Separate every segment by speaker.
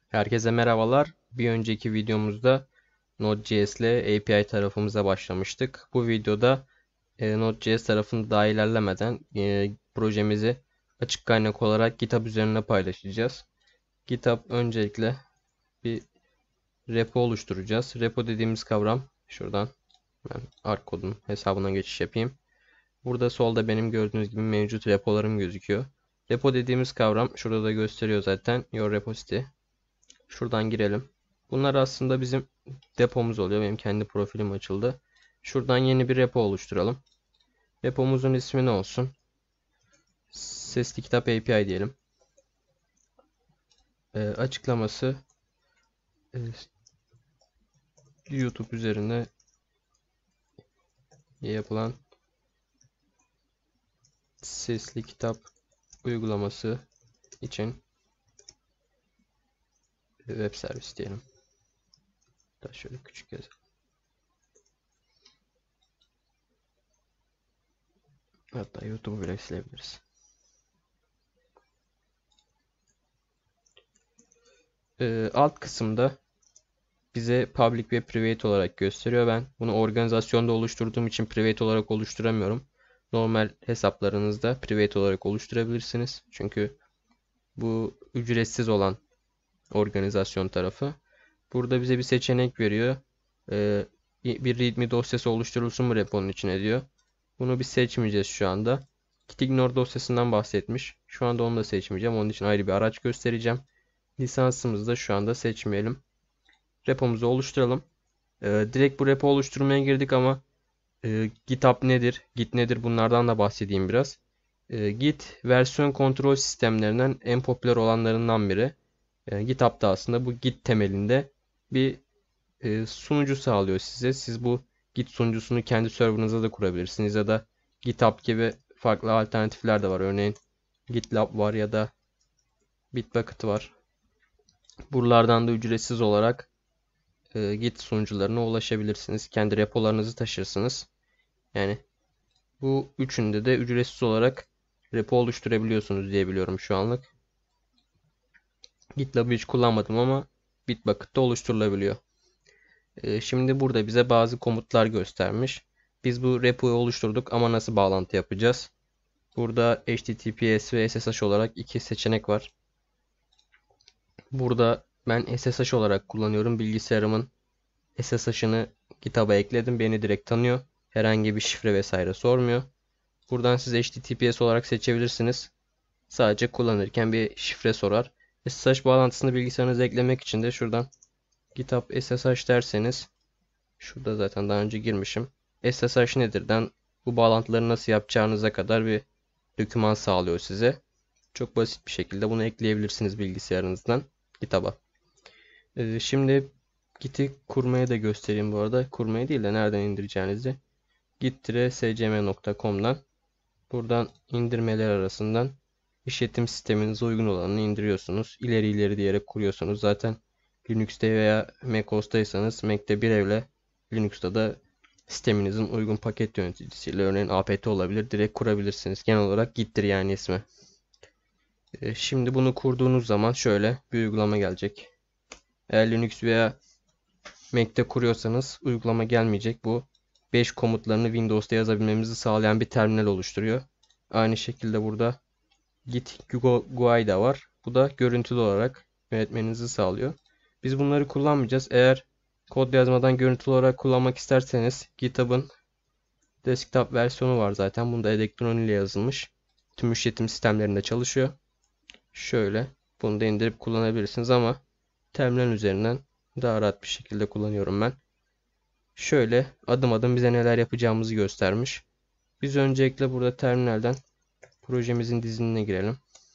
Speaker 1: Herkese merhabalar. Bir önceki videomuzda Node.js ile API tarafımıza başlamıştık. Bu videoda Node.js tarafını daha ilerlemeden projemizi açık kaynak olarak GitHub üzerine paylaşacağız. GitHub öncelikle bir repo oluşturacağız. Repo dediğimiz kavram şuradan ben arc kodun hesabına geçiş yapayım. Burada solda benim gördüğünüz gibi mevcut repolarım gözüküyor. Repo dediğimiz kavram şurada da gösteriyor zaten. Your repository. Şuradan girelim. Bunlar aslında bizim depomuz oluyor. Benim kendi profilim açıldı. Şuradan yeni bir repo oluşturalım. Repomuzun ismi ne olsun? Sesli Kitap API diyelim. Açıklaması YouTube üzerinde yapılan sesli kitap uygulaması için web servis diyelim. Daha şöyle küçük yazalım. Hatta YouTube'u bile silebiliriz. Alt kısımda bize public ve private olarak gösteriyor. Ben bunu organizasyonda oluşturduğum için private olarak oluşturamıyorum. Normal hesaplarınızda private olarak oluşturabilirsiniz. Çünkü bu ücretsiz olan organizasyon tarafı. Burada bize bir seçenek veriyor. Bir readme dosyası oluşturulsun mu reponun içine diyor. Bunu biz seçmeyeceğiz şu anda. Gitignore dosyasından bahsetmiş. Şu anda onu da seçmeyeceğim. Onun için ayrı bir araç göstereceğim. Lisansımızı da şu anda seçmeyelim. Repomuzu oluşturalım. Direkt bu repo oluşturmaya girdik ama GitHub nedir, Git nedir bunlardan da bahsedeyim biraz. Git versiyon kontrol sistemlerinden en popüler olanlarından biri. GitHub da aslında bu Git temelinde bir sunucu sağlıyor size. Siz bu Git sunucusunu kendi serverınıza da kurabilirsiniz ya da GitHub gibi farklı alternatifler de var. Örneğin GitLab var ya da Bitbucket var. Buralardan da ücretsiz olarak Git sunucularına ulaşabilirsiniz. Kendi repolarınızı taşırsınız. Yani bu üçünde de ücretsiz olarak repo oluşturabiliyorsunuz diye biliyorum şu anlık. GitLab'ı hiç kullanmadım ama Bitbucket'ta oluşturulabiliyor. Şimdi burada bize bazı komutlar göstermiş. Biz bu repoyu oluşturduk ama nasıl bağlantı yapacağız? Burada HTTPS ve SSH olarak iki seçenek var. Burada ben SSH olarak kullanıyorum. Bilgisayarımın SSH'ını GitHub'a ekledim. Beni direkt tanıyor. Herhangi bir şifre vesaire sormuyor. Buradan siz HTTPS olarak seçebilirsiniz. Sadece kullanırken bir şifre sorar. SSH bağlantısını bilgisayarınıza eklemek için de şuradan GitHub SSH derseniz şurada zaten daha önce girmişim. SSH nedirden bu bağlantıları nasıl yapacağınıza kadar bir doküman sağlıyor size. Çok basit bir şekilde bunu ekleyebilirsiniz bilgisayarınızdan GitHub'a. Şimdi Git'i kurmaya da göstereyim bu arada. Kurmaya değil de nereden indireceğinizi. git-scm.com'dan buradan indirmeler arasından işletim sisteminize uygun olanını indiriyorsunuz. İleri diyerek kuruyorsunuz. Zaten Linux'te veya macOS'taysanız Mac'te bir evle Linux'ta da sisteminizin uygun paket yöneticisiyle örneğin apt olabilir. Direkt kurabilirsiniz. Genel olarak Git'tir yani ismi. Şimdi bunu kurduğunuz zaman şöyle bir uygulama gelecek. Eğer Linux veya Mac'te kuruyorsanız uygulama gelmeyecek. Bu 5 komutlarını Windows'ta yazabilmemizi sağlayan bir terminal oluşturuyor. Aynı şekilde burada Git GUI da var. Bu da görüntülü olarak yönetmenizi sağlıyor. Biz bunları kullanmayacağız. Eğer kod yazmadan görüntülü olarak kullanmak isterseniz GitHub'ın desktop versiyonu var zaten. Bunda Electron ile yazılmış. Tüm işletim sistemlerinde çalışıyor. Şöyle bunu da indirip kullanabilirsiniz ama terminal üzerinden daha rahat bir şekilde kullanıyorum ben. Şöyle adım adım bize neler yapacağımızı göstermiş. Biz öncelikle burada terminalden projemizin dizilimine girelim.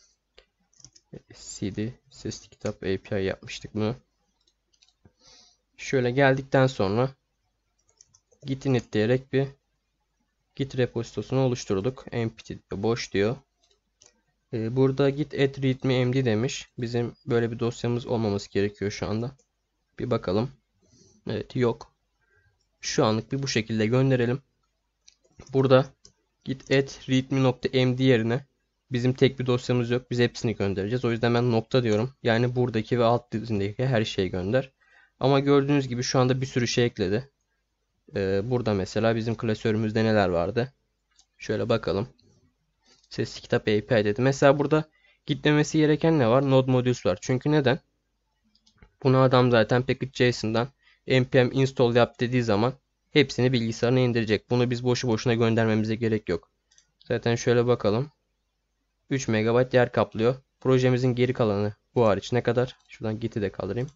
Speaker 1: CD sesli kitap API yapmıştık bunu. Şöyle geldikten sonra git init diyerek bir git repositosunu oluşturduk. Empty diyor, boş diyor. Burada git add readme md demiş. Bizim böyle bir dosyamız olmaması gerekiyor şu anda. Bir bakalım. Evet, yok. Şu anlık bir bu şekilde gönderelim. Burada git add readme.md yerine Bizim tek bir dosyamız yok. Biz hepsini göndereceğiz. O yüzden ben nokta diyorum. Yani buradaki ve alt dizindeki her şeyi gönder. Ama gördüğünüz gibi şu anda bir sürü şey ekledi. Burada mesela bizim klasörümüzde neler vardı? Şöyle bakalım. Sesli kitap API dedi. Mesela burada gitmemesi gereken ne var? Node modules var. Çünkü neden? Bunu adam zaten package.json'dan npm install yap dediği zaman hepsini bilgisayarına indirecek. Bunu biz boşu boşuna göndermemize gerek yok. Zaten şöyle bakalım. 3 MB yer kaplıyor. Projemizin geri kalanı bu hariç ne kadar? Şuradan git'i de kaldırayım.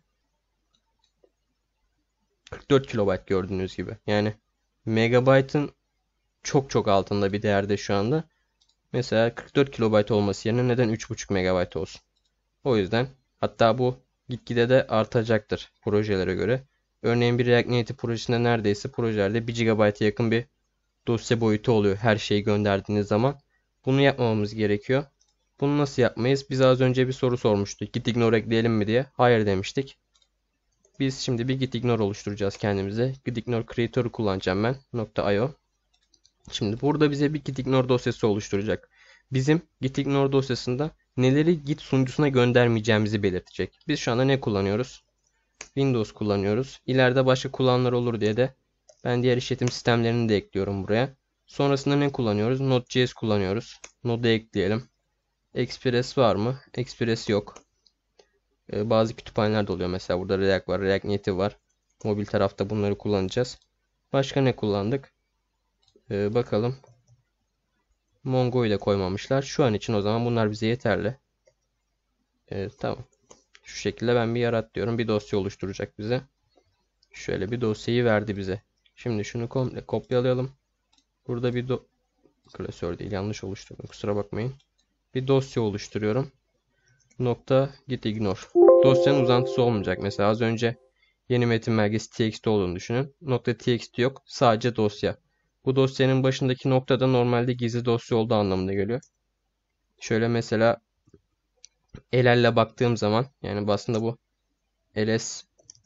Speaker 1: 44 KB gördüğünüz gibi. Yani megabaytın çok çok altında bir değerde şu anda. Mesela 44 KB olması yerine neden 3,5 MB olsun? O yüzden hatta bu gitgide de artacaktır projelere göre. Örneğin bir React Native projesinde neredeyse projelerde 1 GB'a yakın bir dosya boyutu oluyor her şeyi gönderdiğiniz zaman. Bunu yapmamamız gerekiyor. Bunu nasıl yapmayız? Biz az önce bir soru sormuştuk. Git ignore ekleyelim mi diye. Hayır demiştik. Biz şimdi bir git ignore oluşturacağız kendimize. Git ignore creator'ı kullanacağım ben. .io. Şimdi burada bize bir git ignore dosyası oluşturacak. Bizim git ignore dosyasında neleri git sunucusuna göndermeyeceğimizi belirtecek. Biz şu anda ne kullanıyoruz? Windows kullanıyoruz. İleride başka kullananlar olur diye de ben diğer işletim sistemlerini de ekliyorum buraya. Sonrasında ne kullanıyoruz? Node.js kullanıyoruz. Node'u ekleyelim. Express var mı? Express yok. Bazı kütüphaneler de oluyor. Mesela burada React var, React Native var. Mobil tarafta bunları kullanacağız. Başka ne kullandık? Bakalım. Mongo'yu da koymamışlar. Şu an için o zaman bunlar bize yeterli. Tamam. Şu şekilde ben bir yarat diyorum. Bir dosya oluşturacak bize. Şöyle bir dosyayı verdi bize. Şimdi şunu komple kopyalayalım. Burada bir klasör değil, yanlış oluşturdum. Kusura bakmayın. Bir dosya oluşturuyorum. Nokta git ignore. Dosyanın uzantısı olmayacak. Mesela az önce yeni metin belgesi txt olduğunu düşünün. Nokta txt yok. Sadece dosya. Bu dosyanın başındaki noktada normalde gizli dosya olduğu anlamına geliyor. Şöyle mesela ll'le baktığım zaman yani aslında bu ls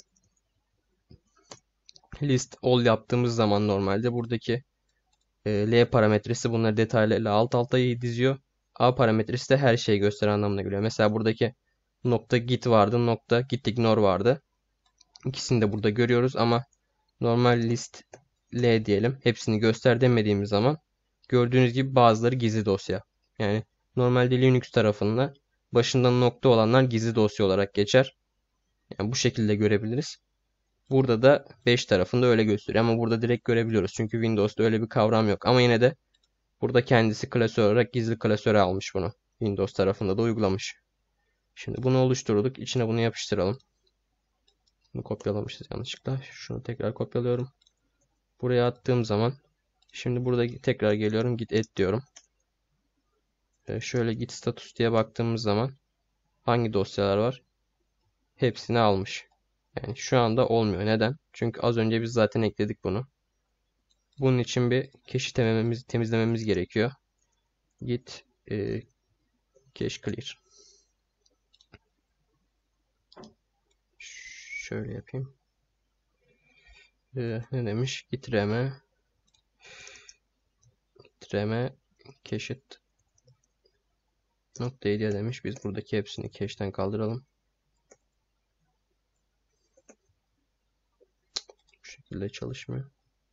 Speaker 1: list all yaptığımız zaman normalde buradaki L parametresi bunları detaylı alt alta diziyor. A parametresi de her şeyi gösteren anlamına geliyor. Mesela buradaki nokta git vardı, nokta git ignore vardı. İkisini de burada görüyoruz ama normal list L diyelim. Hepsini göster demediğimiz zaman gördüğünüz gibi bazıları gizli dosya. Yani normalde Linux tarafında başından nokta olanlar gizli dosya olarak geçer. Yani bu şekilde görebiliriz. Burada da 5 tarafında öyle gösteriyor ama burada direkt görebiliyoruz. Çünkü Windows'ta öyle bir kavram yok. Ama yine de burada kendisi klasör olarak gizli klasöre almış bunu. Windows tarafında da uygulamış. Şimdi bunu oluşturduk. İçine bunu yapıştıralım. Bunu kopyalamışız yanlışlıkla. Şunu tekrar kopyalıyorum. Buraya attığım zaman şimdi burada tekrar geliyorum. Git et diyorum. Şöyle git status diye baktığımız zaman hangi dosyalar var? Hepsini almış. Yani şu anda olmuyor. Neden? Çünkü az önce biz zaten ekledik bunu. Bunun için bir cache temizlememiz gerekiyor. Git cache clear. Şöyle yapayım. Ne demiş? Git rm cache noktayı diye demiş. Biz buradaki hepsini cache'ten kaldıralım. Bu şekilde çalışmıyor.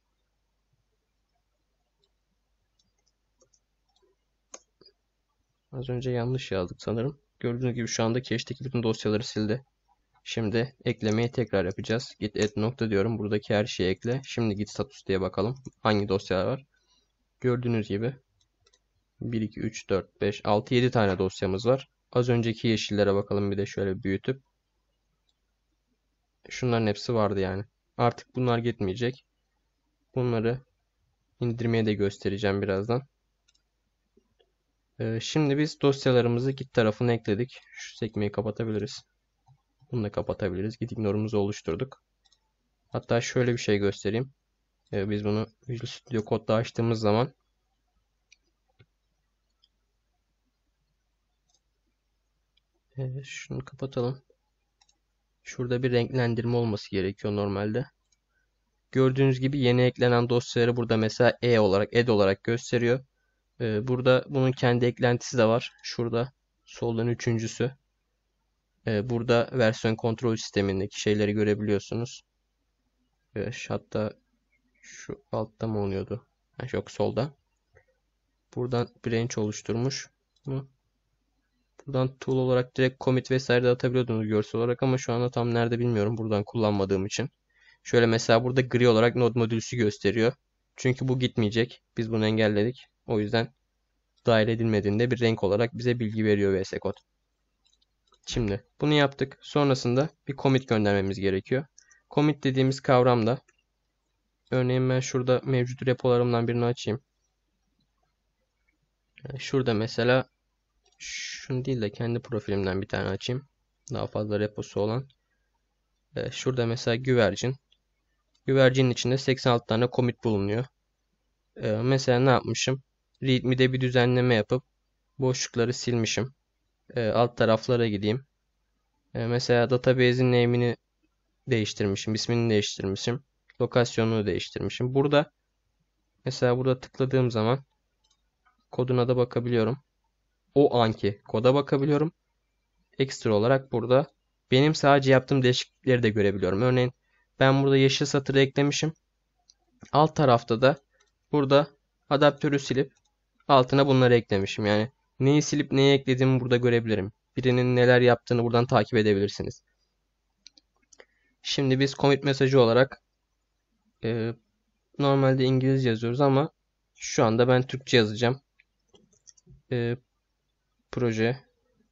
Speaker 1: Az önce yanlış yazdık sanırım. Gördüğünüz gibi şu anda cache'teki bütün dosyaları sildi. Şimdi eklemeyi tekrar yapacağız. Git add nokta diyorum. Buradaki her şeyi ekle. Şimdi git status diye bakalım. Hangi dosyalar var? Gördüğünüz gibi 1, 2, 3, 4, 5, 6, 7 tane dosyamız var. Az önceki yeşillere bakalım bir de şöyle büyütüp. Şunların hepsi vardı yani. Artık bunlar gitmeyecek. Bunları indirmeye de göstereceğim birazdan. Şimdi biz dosyalarımızı git tarafına ekledik. Şu sekmeyi kapatabiliriz. Bunu da kapatabiliriz. Git ignore'umuzu oluşturduk. Hatta şöyle bir şey göstereyim. Biz bunu Visual Studio Code'da açtığımız zaman şunu kapatalım. Şurada bir renklendirme olması gerekiyor normalde. Gördüğünüz gibi yeni eklenen dosyaları burada mesela add olarak gösteriyor. Burada bunun kendi eklentisi de var. Şurada soldan üçüncüsü. Burada versiyon kontrol sistemindeki şeyleri görebiliyorsunuz. Hatta şu altta mı oluyordu? Yok, solda. Buradan branch oluşturmuş. Buradan tool olarak direkt commit vesaire de atabiliyordunuz görsel olarak ama şu anda tam nerede bilmiyorum buradan kullanmadığım için. Şöyle mesela burada gri olarak node modülüsü gösteriyor. Çünkü bu gitmeyecek. Biz bunu engelledik. O yüzden dahil edilmediğinde bir renk olarak bize bilgi veriyor VS Code. Şimdi bunu yaptık. Sonrasında bir commit göndermemiz gerekiyor. Commit dediğimiz kavramda örneğin ben şurada mevcut repolarımdan birini açayım. Şurada mesela şunu değil de kendi profilimden bir tane açayım. Daha fazla reposu olan. Şurada mesela güvercin. Güvercinin içinde 86 tane commit bulunuyor. Mesela ne yapmışım? Readme'de bir düzenleme yapıp boşlukları silmişim. Alt taraflara gideyim. Mesela database'in name'ini değiştirmişim. İsmini değiştirmişim. Lokasyonunu değiştirmişim. Burada mesela burada tıkladığım zaman koduna da bakabiliyorum. O anki koda bakabiliyorum. Ekstra olarak burada benim sadece yaptığım değişiklikleri de görebiliyorum. Örneğin ben burada yeşil satırı eklemişim. Alt tarafta da burada adaptörü silip altına bunları eklemişim. Yani neyi silip neyi eklediğimi burada görebilirim. Birinin neler yaptığını buradan takip edebilirsiniz. Şimdi biz commit mesajı olarak normalde İngilizce yazıyoruz ama şu anda ben Türkçe yazacağım. Proje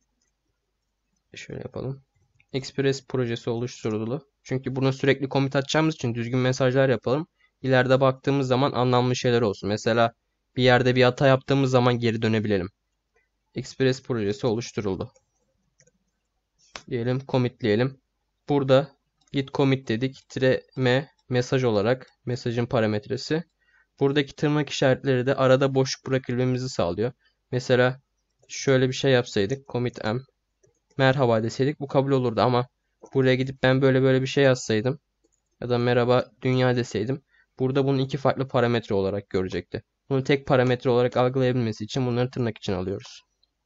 Speaker 1: şöyle yapalım. Express projesi oluşturuldu. Çünkü buna sürekli commit atacağımız için düzgün mesajlar yapalım. İleride baktığımız zaman anlamlı şeyler olsun. Mesela bir yerde bir hata yaptığımız zaman geri dönebilelim. Express projesi oluşturuldu. Diyelim, commitleyelim. Burada git commit dedik. -m mesaj olarak mesajın parametresi. Buradaki tırnak işaretleri de arada boşluk bırakabilmemizi sağlıyor. Mesela şöyle bir şey yapsaydık. Commit m merhaba deseydik bu kabul olurdu ama buraya gidip ben böyle bir şey yazsaydım ya da merhaba dünya deseydim burada bunu iki farklı parametre olarak görecekti. Bunu tek parametre olarak algılayabilmesi için bunları tırnak için alıyoruz.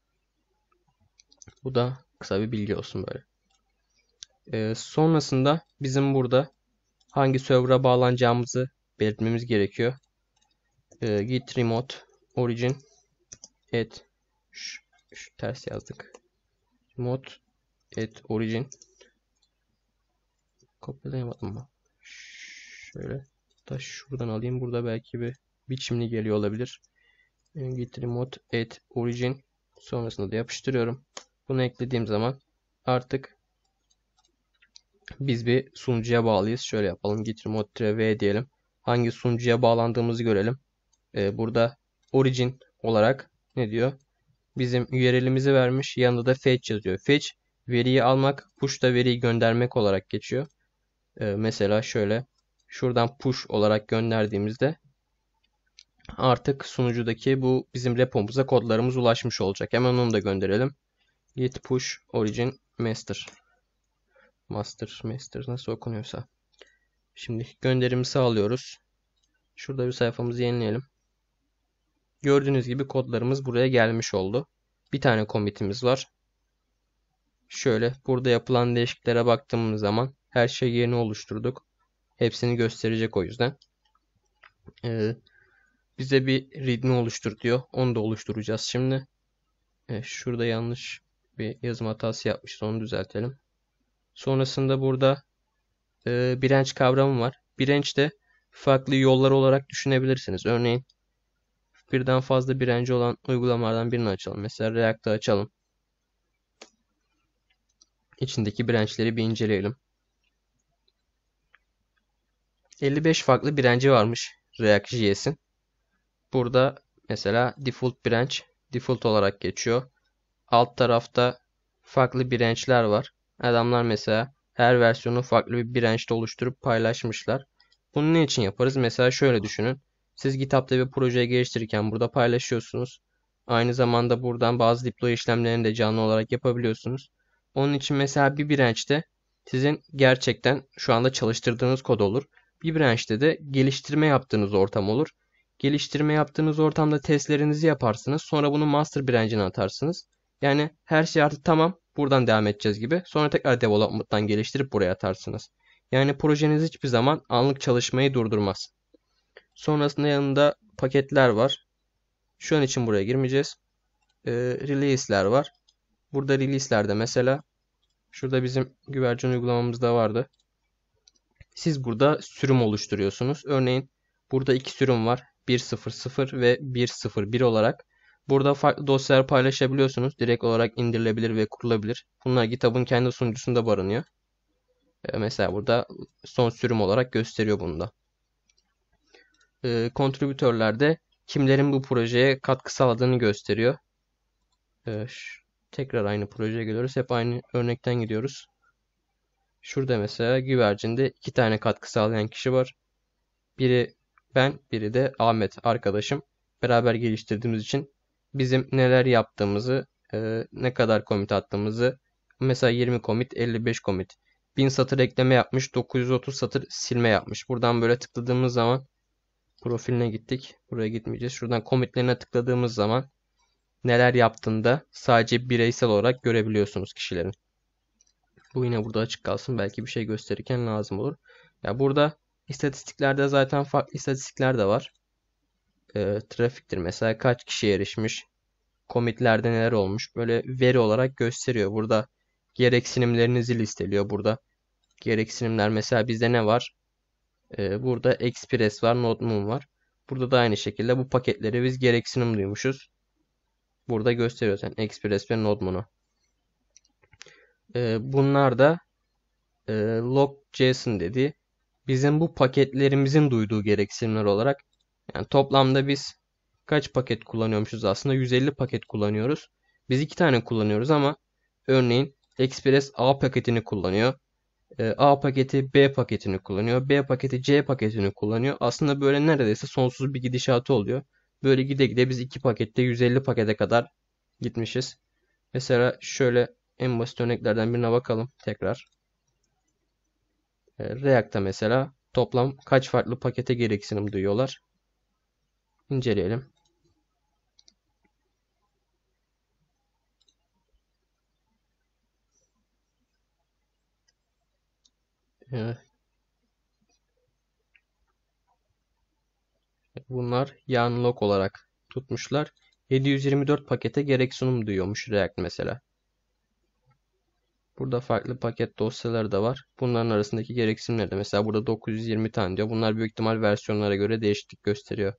Speaker 1: Bu da kısa bir bilgi olsun böyle. Sonrasında bizim burada hangi server'a bağlanacağımızı belirtmemiz gerekiyor. Git remote origin at şu ters yazdık. Remote at origin kopyalayamadım mı? Şöyle da şuradan alayım. Burada belki bir biçimli geliyor olabilir. Git remote at origin sonrasında da yapıştırıyorum. Bunu eklediğim zaman artık biz bir sunucuya bağlıyız. Şöyle yapalım. Git remote-v diyelim. Hangi sunucuya bağlandığımızı görelim. Burada origin olarak ne diyor? Bizim URL'imizi vermiş. Yanında da fetch yazıyor. Fetch veriyi almak, push da veriyi göndermek olarak geçiyor. Mesela şöyle şuradan push olarak gönderdiğimizde artık sunucudaki bu bizim repomuza kodlarımız ulaşmış olacak. Hemen onu da gönderelim. Git push origin master. Master nasıl okunuyorsa. Şimdi gönderimi sağlıyoruz. Şurada bir sayfamızı yenileyelim. Gördüğünüz gibi kodlarımız buraya gelmiş oldu. Bir tane commit'imiz var. Şöyle burada yapılan değişikliklere baktığımız zaman her şey yeni oluşturduk. Hepsini gösterecek o yüzden. Bize bir readme oluştur diyor. Onu da oluşturacağız şimdi. Şurada yanlış bir yazım hatası yapmışız. Onu düzeltelim. Sonrasında burada branch kavramı var. Branch'te farklı yollar olarak düşünebilirsiniz. Örneğin birden fazla branch'i olan uygulamalardan birini açalım. Mesela React'ı açalım. İçindeki branch'leri bir inceleyelim. 55 farklı branch'i varmış React.js'in. Burada mesela default branch default olarak geçiyor. Alt tarafta farklı branch'ler var. Adamlar mesela her versiyonu farklı bir branch'te oluşturup paylaşmışlar. Bunu ne için yaparız? Mesela şöyle düşünün. Siz GitHub'da bir projeyi geliştirirken burada paylaşıyorsunuz. Aynı zamanda buradan bazı deploy işlemlerini de canlı olarak yapabiliyorsunuz. Onun için mesela bir branch'te sizin gerçekten şu anda çalıştırdığınız kod olur. Bir branch'te de geliştirme yaptığınız ortam olur. Geliştirme yaptığınız ortamda testlerinizi yaparsınız. Sonra bunu master branch'ine atarsınız. Yani her şey artık tamam. Buradan devam edeceğiz gibi. Sonra tekrar development'tan geliştirip buraya atarsınız. Yani projeniz hiçbir zaman anlık çalışmayı durdurmaz. Sonrasında yanında paketler var. Şu an için buraya girmeyeceğiz. Release'ler var. Burada release'lerde mesela şurada bizim güvercin uygulamamızda vardı. Siz burada sürüm oluşturuyorsunuz. Örneğin burada iki sürüm var. 1.0.0 ve 1.0.1 olarak. Burada farklı dosyalar paylaşabiliyorsunuz. Direkt olarak indirilebilir ve kurulabilir. Bunlar GitHub'ın kendi sunucusunda barınıyor. Mesela burada son sürüm olarak gösteriyor bunu da. Kontribütörlerde kimlerin bu projeye katkı sağladığını gösteriyor. Tekrar aynı projeye geliyoruz. Hep aynı örnekten gidiyoruz. Şurada mesela güvercinde 2 tane katkı sağlayan kişi var. Biri ben, biri de Ahmet arkadaşım. Beraber geliştirdiğimiz için bizim neler yaptığımızı, ne kadar commit attığımızı, mesela 20 commit, 55 commit, 1000 satır ekleme yapmış, 930 satır silme yapmış. Buradan böyle tıkladığımız zaman profiline gittik. Buraya gitmeyeceğiz. Şuradan commitlerine tıkladığımız zaman neler yaptığını da sadece bireysel olarak görebiliyorsunuz kişilerin. Bu yine burada açık kalsın. Belki bir şey gösterirken lazım olur. Ya burada istatistiklerde zaten farklı istatistikler de var. Trafiktir mesela kaç kişi erişmiş, commitlerde neler olmuş, böyle veri olarak gösteriyor. Burada gereksinimlerinizi listeliyor. Burada gereksinimler mesela bizde ne var? Burada Express var, NodeMoon var. Burada da aynı şekilde bu paketleri biz gereksinim duymuşuz. Burada gösteriyoruz yani Express ve NodeMoon'u. Bunlar da log.json dediği bizim bu paketlerimizin duyduğu gereksinimler olarak, yani toplamda biz kaç paket kullanıyormuşuz, aslında 150 paket kullanıyoruz. Biz 2 tane kullanıyoruz ama örneğin Express A paketini kullanıyor. A paketi B paketini kullanıyor. B paketi C paketini kullanıyor. Aslında böyle neredeyse sonsuz bir gidişatı oluyor. Böyle gide gide biz 2 pakette 150 pakete kadar gitmişiz. Mesela şöyle en basit örneklerden birine bakalım tekrar. React'ta mesela toplam kaç farklı pakete gereksinim duyuyorlar? İnceleyelim. Bunlar yarn log olarak tutmuşlar. 724 pakete gereksinim duyuyormuş React mesela. Burada farklı paket dosyaları da var. Bunların arasındaki gereksinimleri de mesela burada 920 tane diyor. Bunlar büyük ihtimal versiyonlara göre değişiklik gösteriyor.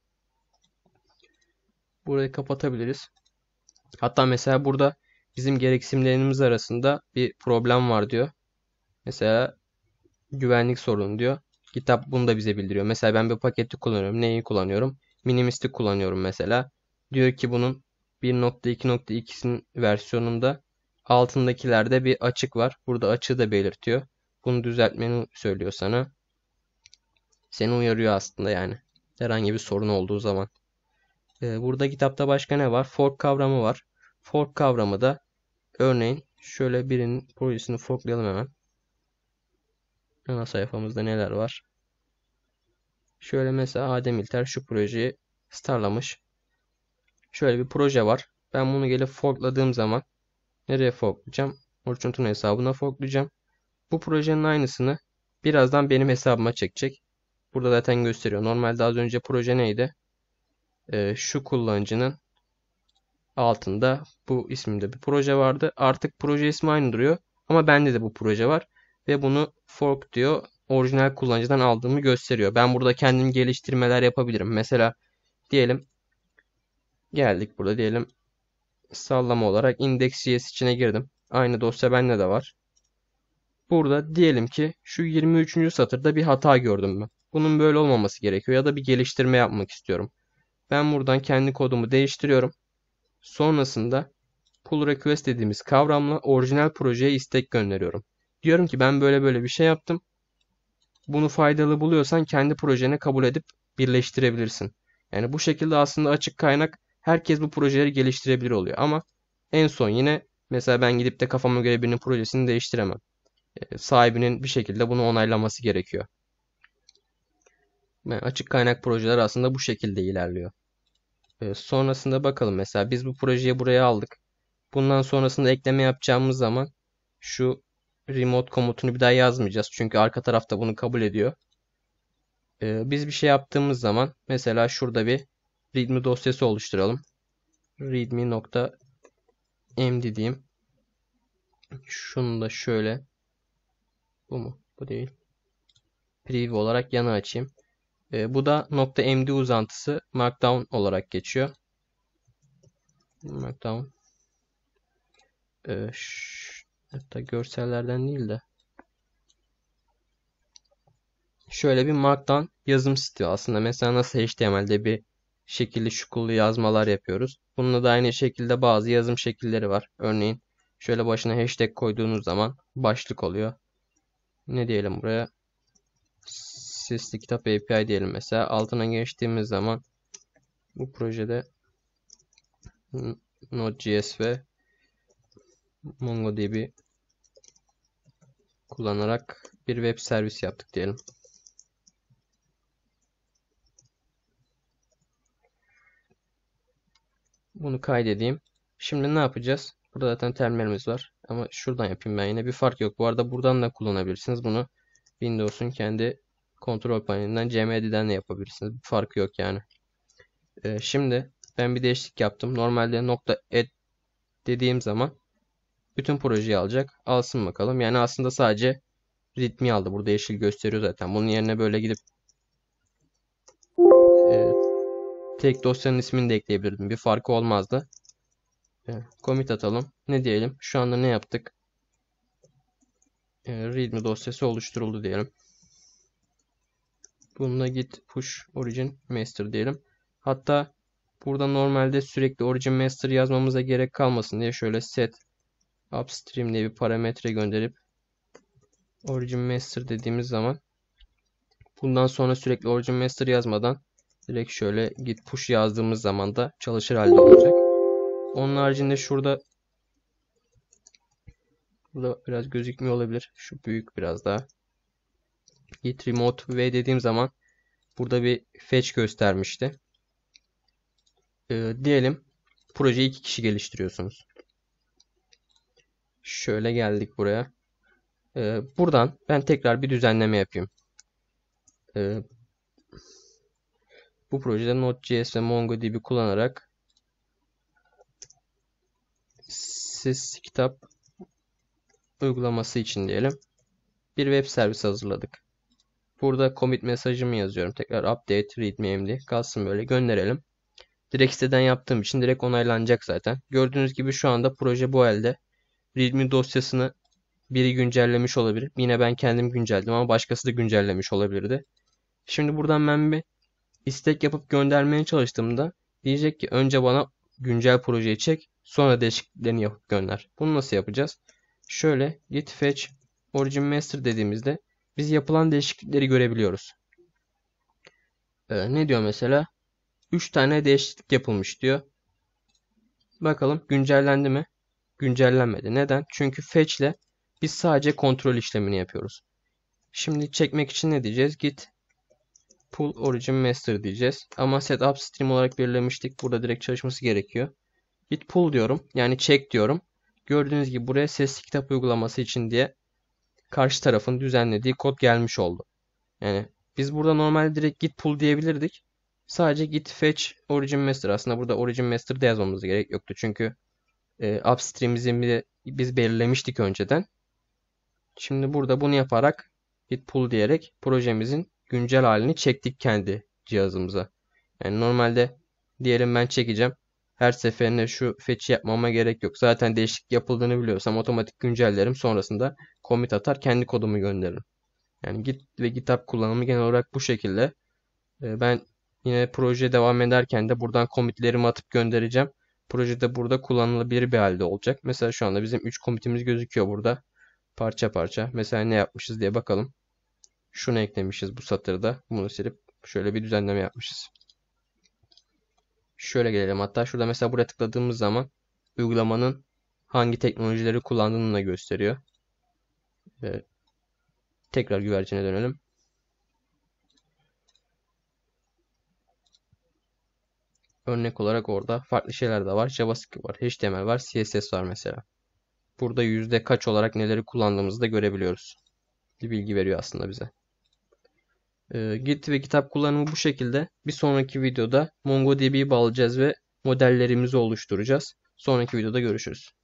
Speaker 1: Burayı kapatabiliriz. Hatta mesela burada bizim gereksinimlerimiz arasında bir problem var diyor. Mesela güvenlik sorunu diyor. GitHub bunu da bize bildiriyor. Mesela ben bir paketi kullanıyorum. Neyi kullanıyorum? Minimist'i kullanıyorum mesela. Diyor ki bunun 1.2.2'sinin versiyonunda altındakilerde bir açık var. Burada açığı da belirtiyor. Bunu düzeltmeni söylüyor sana. Seni uyarıyor aslında yani. Herhangi bir sorun olduğu zaman. Burada GitHub'da başka ne var? Fork kavramı var. Fork kavramı da örneğin şöyle birinin projesini forklayalım hemen. Ana sayfamızda neler var? Şöyle mesela Adem İlter şu projeyi starlamış. Şöyle bir proje var. Ben bunu gelip forkladığım zaman nereye forklayacağım? Orçuntun hesabına forklayacağım. Bu projenin aynısını birazdan benim hesabıma çekecek. Burada zaten gösteriyor. Normalde az önce proje neydi? Şu kullanıcının altında bu isimde bir proje vardı. Artık proje ismi aynı duruyor. Ama bende de bu proje var. Ve bunu fork diyor. Orijinal kullanıcıdan aldığımı gösteriyor. Ben burada kendim geliştirmeler yapabilirim. Mesela diyelim geldik burada diyelim sallama olarak index.js içine girdim. Aynı dosya bende de var. Burada diyelim ki şu 23. satırda bir hata gördüm ben. Bunun böyle olmaması gerekiyor ya da bir geliştirme yapmak istiyorum. Ben buradan kendi kodumu değiştiriyorum. Sonrasında pull request dediğimiz kavramla orijinal projeye istek gönderiyorum. Diyorum ki ben böyle böyle bir şey yaptım. Bunu faydalı buluyorsan kendi projene kabul edip birleştirebilirsin. Yani bu şekilde aslında açık kaynak herkes bu projeleri geliştirebilir oluyor. Ama en son yine mesela ben gidip de kafama göre birinin projesini değiştiremem. Sahibinin bir şekilde bunu onaylaması gerekiyor. Yani açık kaynak projeler aslında bu şekilde ilerliyor. Sonrasında bakalım, mesela biz bu projeyi buraya aldık. Bundan sonrasında ekleme yapacağımız zaman şu remote komutunu bir daha yazmayacağız. Çünkü arka tarafta bunu kabul ediyor. Biz bir şey yaptığımız zaman mesela şurada bir readme dosyası oluşturalım. readme.md diyeyim. Şunu da şöyle. Bu mu? Bu değil. Preview olarak yana açayım. Bu da .md uzantısı Markdown olarak geçiyor. Markdown. Hatta görsellerden değil de şöyle bir Markdown yazım stili aslında. Mesela nasıl HTML'de bir şekilli şukullu yazmalar yapıyoruz. Bununla da aynı şekilde bazı yazım şekilleri var. Örneğin şöyle başına hashtag koyduğunuz zaman başlık oluyor. Ne diyelim buraya? Sesli kitap API diyelim mesela. Altına geçtiğimiz zaman bu projede Node.js ve MongoDB kullanarak bir web servis yaptık diyelim. Bunu kaydedeyim. Şimdi ne yapacağız? Burada zaten terminalimiz var. Ama şuradan yapayım ben yine. Bir fark yok. Bu arada buradan da kullanabilirsiniz. Bunu Windows'un kendi kontrol panelinden CMD'den de yapabilirsiniz. Bir farkı yok yani. Şimdi ben bir değişiklik yaptım. Normalde .add dediğim zaman bütün projeyi alacak. Alsın bakalım. Yani aslında sadece readme aldı. Burada yeşil gösteriyor zaten. Bunun yerine böyle gidip e, tek dosyanın ismini de ekleyebilirdim. Bir farkı olmazdı. Commit atalım. Ne diyelim? Şu anda ne yaptık? Readme dosyası oluşturuldu diyelim. Bununla git push origin master diyelim. Hatta burada normalde sürekli origin master yazmamıza gerek kalmasın diye şöyle set upstream diye bir parametre gönderip origin master dediğimiz zaman bundan sonra sürekli origin master yazmadan direkt şöyle git push yazdığımız zaman da çalışır halde olacak. Onun haricinde burada biraz gözükmüyor olabilir. Şu büyük biraz daha. Git remote v dediğim zaman burada bir fetch göstermişti. Diyelim projeyi 2 kişi geliştiriyorsunuz. Şöyle geldik buraya. Buradan ben tekrar bir düzenleme yapayım. Ee, Bu projede Node.js ve MongoDB kullanarak ses kitap uygulaması için diyelim bir web servisi hazırladık. Burada commit mesajımı yazıyorum. Tekrar update readme.md kalsın, böyle gönderelim. Direkt siteden yaptığım için direkt onaylanacak zaten. Gördüğünüz gibi şu anda proje bu halde. Readme dosyasını biri güncellemiş olabilir. Yine ben kendim güncelledim ama başkası da güncellemiş olabilirdi. Şimdi buradan ben bir istek yapıp göndermeye çalıştığımda diyecek ki önce bana güncel projeyi çek, sonra değişikliklerini yapıp gönder. Bunu nasıl yapacağız? Şöyle git fetch origin master dediğimizde biz yapılan değişiklikleri görebiliyoruz. Ne diyor mesela? 3 tane değişiklik yapılmış diyor. Bakalım güncellendi mi? Güncellenmedi. Neden? Çünkü fetch ile biz sadece kontrol işlemini yapıyoruz. Şimdi çekmek için ne diyeceğiz? Git pull origin master diyeceğiz. Ama set upstream olarak belirlemiştik. Burada direkt çalışması gerekiyor. Git pull diyorum. Yani çek diyorum. Gördüğünüz gibi buraya sesli kitap uygulaması için diye karşı tarafın düzenlediği kod gelmiş oldu. Yani biz burada normalde direkt git pull diyebilirdik. Sadece git fetch origin master. Aslında burada origin master de yazmamız gerek yoktu. Çünkü upstream'imizi biz belirlemiştik önceden. Şimdi burada bunu yaparak git pull diyerek projemizin güncel halini çektik kendi cihazımıza. Yani normalde diyelim ben çekeceğim. Her seferinde şu fetch'i yapmama gerek yok. Zaten değişiklik yapıldığını biliyorsam otomatik güncellerim. Sonrasında commit atar kendi kodumu gönderirim. Yani Git ve GitHub kullanımı genel olarak bu şekilde. Ben yine proje devam ederken de buradan commitlerimi atıp göndereceğim. Projede burada kullanılabilir bir halde olacak. Mesela şu anda bizim 3 commit'imiz gözüküyor burada. Parça parça. Mesela ne yapmışız diye bakalım. Şunu eklemişiz bu satırda. Bunu silip şöyle bir düzenleme yapmışız. Şöyle gelelim. Hatta şurada mesela buraya tıkladığımız zaman uygulamanın hangi teknolojileri kullandığını da gösteriyor. Tekrar güvercine dönelim. Örnek olarak orada farklı şeyler de var. JavaScript var, HTML var, CSS var mesela. Burada yüzde kaç olarak neleri kullandığımızı da görebiliyoruz. Bir bilgi veriyor aslında bize. Git ve kitap kullanımı bu şekilde. Bir sonraki videoda MongoDB'yi bağlayacağız ve modellerimizi oluşturacağız. Sonraki videoda görüşürüz.